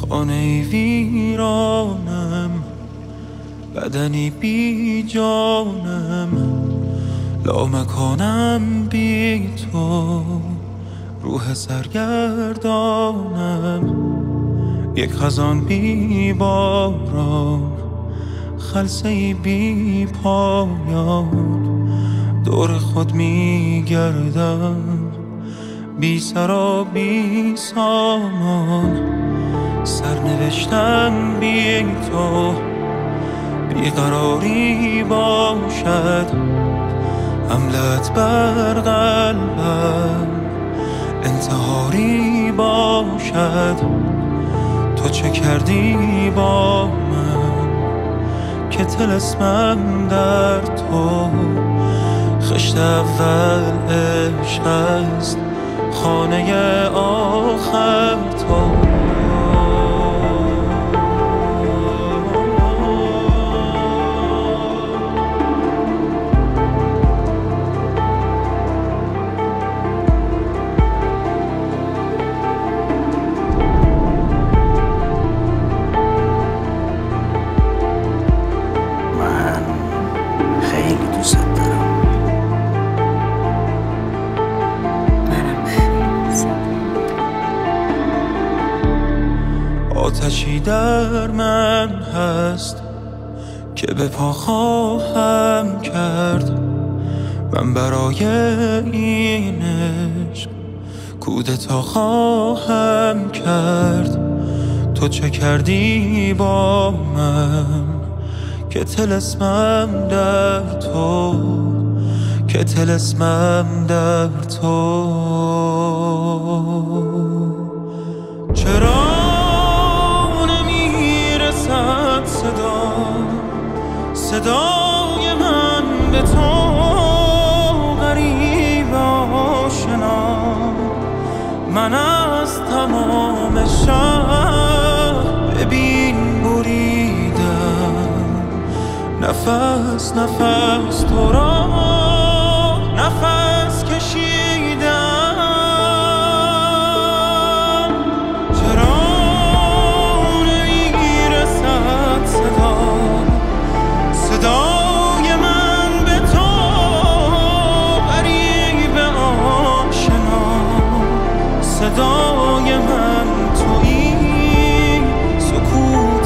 خانه ویرانم، بدنی بی جانم، لامکانم بی تو، روح سرگردانم، یک خزان بی باران، خلسه‌ای بی پایان، دور خود می گردم، بی سر و بی سامان، سرنوشتم بی تو، بیقراری باشد، حملت بر قلبم انتحاری باشد. تو چه کردی با من که طلسمم در تو، خشت اول عشق است، خانه آخر تو. آتشی در من هست که به پا خواهم کرد، من برای این عشق کودتا خواهم کرد. تو چه کردی با من که طلسمم در تو، که طلسمم در تو. چرا صدای من به تو غریب آشنا، من از تمام شهر ببین بریدم، نفس نفس تو را نفس کشیدم. صدای من به تو غریب آشنا، صدای من تویی، سکوت